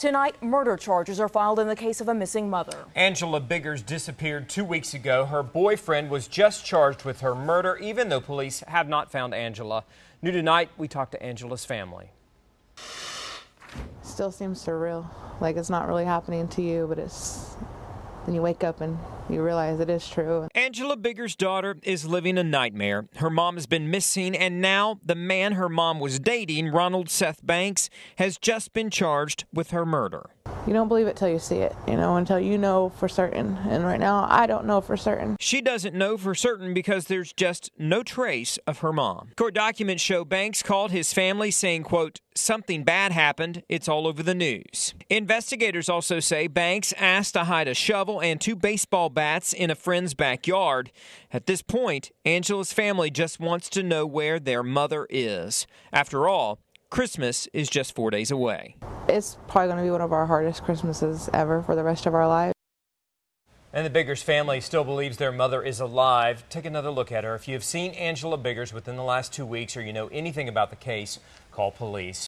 Tonight, murder charges are filed in the case of a missing mother. Angela Biggers disappeared 2 weeks ago. Her boyfriend was just charged with her murder, even though police have not found Angela. New tonight, we talked to Angela's family. Still seems surreal, like it's not really happening to you, but then you wake up and you realize it is true. Angela Biggers' daughter is living a nightmare. Her mom has been missing, and now the man her mom was dating, Ronald Seth Banks, has just been charged with her murder. You don't believe it till you see it, until you know for certain. And right now, I don't know for certain. She doesn't know for certain because there's just no trace of her mom. Court documents show Banks called his family saying, quote, "Something bad happened. It's all over the news." Investigators also say Banks asked to hide a shovel and 2 baseball bats in a friend's backyard. At this point, Angela's family just wants to know where their mother is. After all, Christmas is just 4 days away. It's probably going to be one of our hardest Christmases ever for the rest of our lives. And the Biggers family still believes their mother is alive. Take another look at her. If you have seen Angela Biggers within the last 2 weeks or you know anything about the case, call police.